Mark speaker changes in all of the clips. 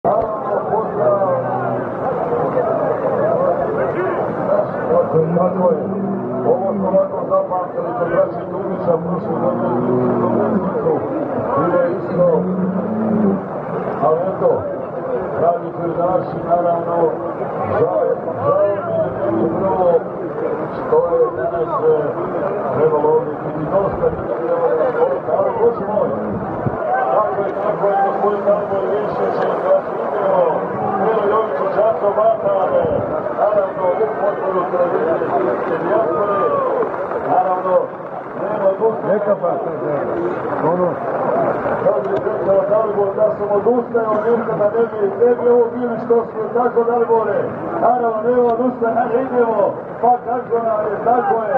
Speaker 1: Tako je. Ovo smo ovako zapamtili kod braći Dubića, prošli godinu ide isto. Ali eto, dragi gledači, naravno, žao mi je prvo što je danas trebalo ovdje biti dosta, ali Bože moj, tako je, gospodin Dalboj više će vas vidjelo, Milo Joviću Čato Batale, naravno, u potporu televizije dijaspore, naravno, nema dosta.
Speaker 2: Neka pa se ono.
Speaker 1: Sad je rekao Dalibor da sam odustajao nekada ne bi ovo bili što smo, tako Dalibore, naravno, nema odustaja, ne idemo, pa kako nam je, tako je.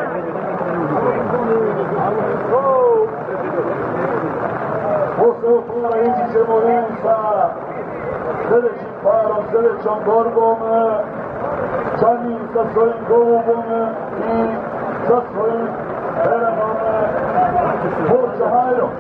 Speaker 1: Posle ovog ići ćemo vidjeti sa sljedećim parom, sljedećom borbom, Čanin sa svojim golubom i sa svojim Beranom Borčahajrom.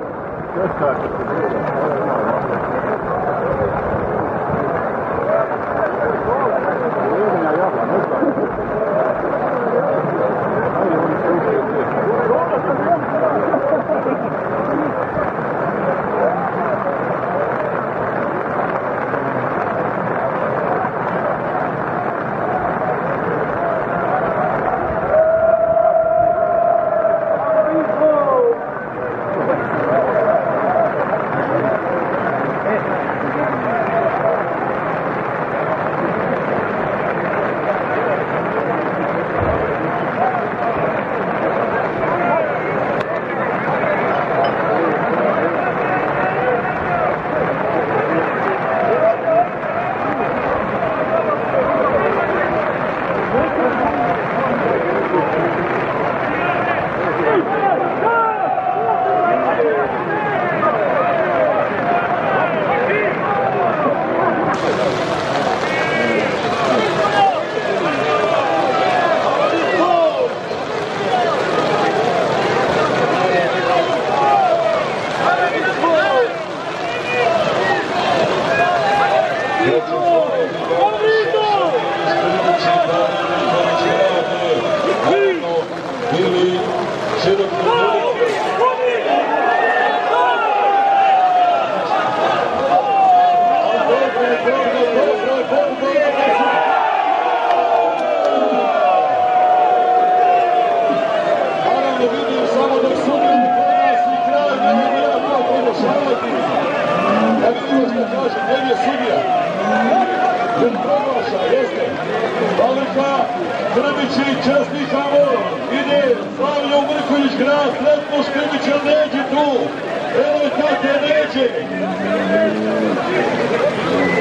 Speaker 3: Škrbići, čestitamo, ide Slavlja u Mrkonjić grad, sretno Škrbića, neđi tu, evo tate neđe.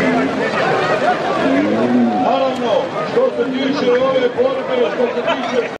Speaker 3: Naravno, što se tiče ove borbe, što se tiče